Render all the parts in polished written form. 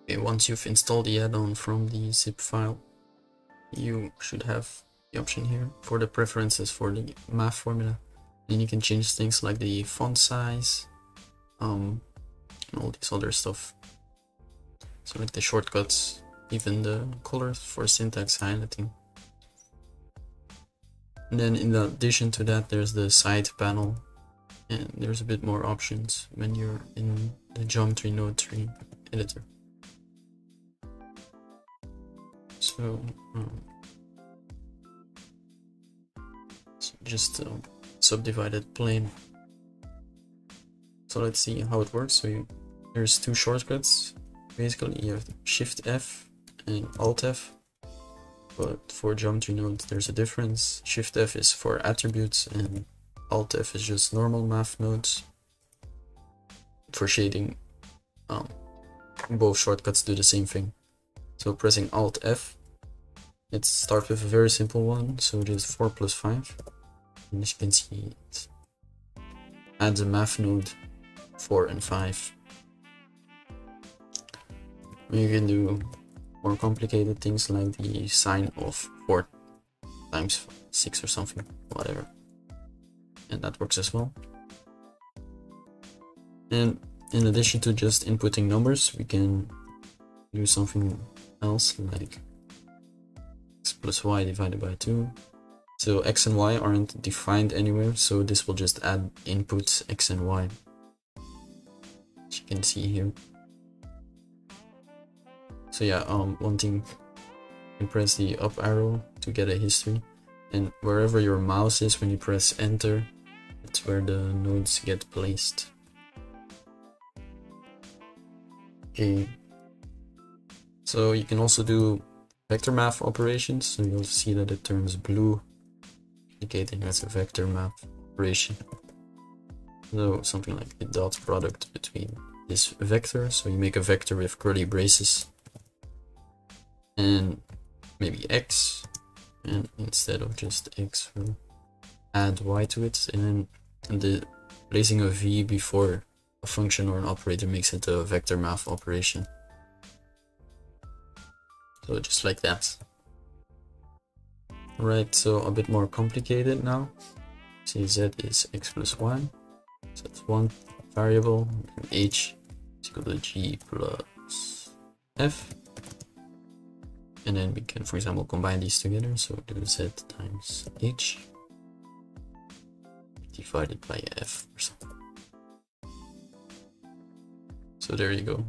Okay, once you've installed the add-on from the zip file, you should have the option here for the preferences for the math formula. Then you can change things like the font size, and all this other stuff. So like the shortcuts, even the colors for syntax highlighting. And then in addition to that, there's the side panel, and there's a bit more options when you're in the Geometry Node 3 editor. So, just subdivided plane. So let's see how it works. So there's two shortcuts. Basically, you have Shift F and Alt F. But for geometry nodes, there's a difference. Shift F is for attributes, and Alt F is just normal math nodes. For shading, both shortcuts do the same thing. So pressing Alt F, it starts with a very simple one, so just 4 plus 5. And as you can see, it adds a math node 4 and 5. You can do more complicated things like the sign of 4 times 6 or something, whatever. And that works as well. And in addition to just inputting numbers, we can do something else like x plus y divided by 2. So x and y aren't defined anywhere, so this will just add inputs x and y, as you can see here. So yeah, one thing, you can press the up arrow to get a history, and wherever your mouse is when you press enter, that's where the nodes get placed. Okay, so you can also do vector math operations, so you'll see that it turns blue, indicating that's a vector math operation. So something like the dot product between this vector, so you make a vector with curly braces, and maybe x, and instead of just x, we'll add y to it, and then the placing a v before a function or an operator makes it a vector math operation. So just like that. Right, so a bit more complicated now. See, z is x plus y, so that's one variable, and h is equal to g plus f. And then we can, for example, combine these together, so do z times h divided by f or something. So there you go.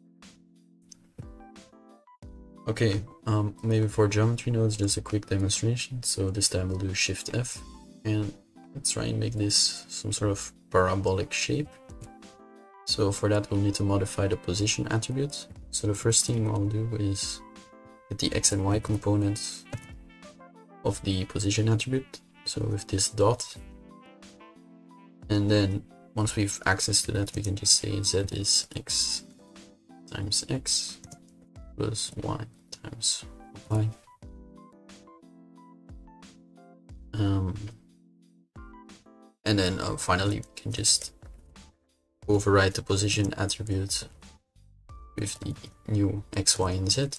Okay, maybe for geometry nodes, just a quick demonstration. So this time we'll do Shift F, and let's try and make this some sort of parabolic shape. So for that, we'll need to modify the position attribute. So the first thing I'll do is get the x and y components of the position attribute. So with this dot, and then once we've access to that, we can just say z is x times x plus y times y. And then finally we can just override the position attribute with the new x, y, and z.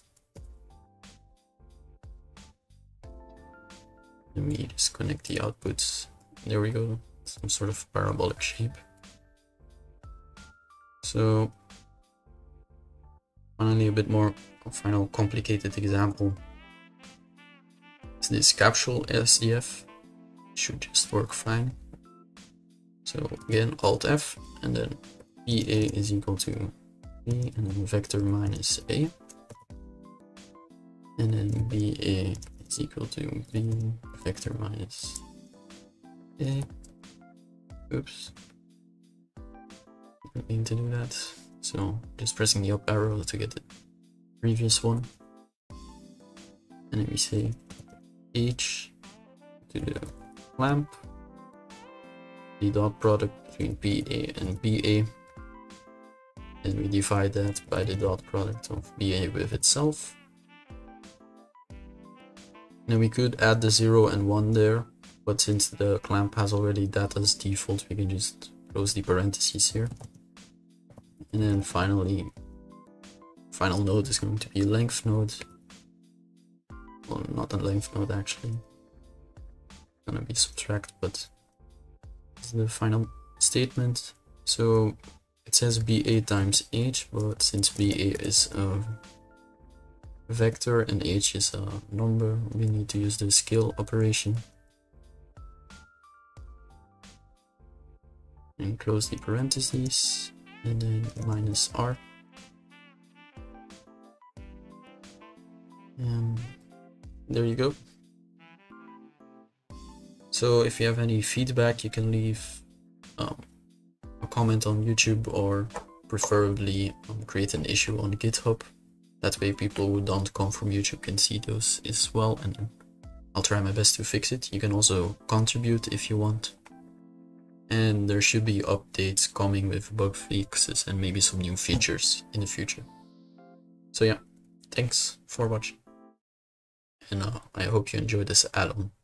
Let me just connect the outputs. There we go, some sort of parabolic shape. So finally, a bit more final complicated example. It's this capsule SDF. Should just work fine. So again, Alt F, and then BA is equal to B, and then vector minus A, and then BA is equal to B vector minus A. Oops, didn't mean to do that. So just pressing the up arrow to get the previous one, and then we say H to the clamp, the dot product between BA and BA, and we divide that by the dot product of BA with itself. Then we could add the 0 and 1 there, but since the clamp has already that as default, we can just close the parentheses here. And then finally, final node is going to be a length node. Well, not a length node actually. It's gonna be subtract, but it's the final statement. So it says BA times H, but since BA is a vector and H is a number, we need to use the scale operation. And close the parentheses, and then minus R. And there you go. So if you have any feedback, you can leave a comment on YouTube, or preferably create an issue on GitHub. That way people who don't come from YouTube can see those as well, and I'll try my best to fix it. You can also contribute if you want. And there should be updates coming with bug fixes and maybe some new features in the future. So yeah, thanks for watching. And I hope you enjoyed this add-on.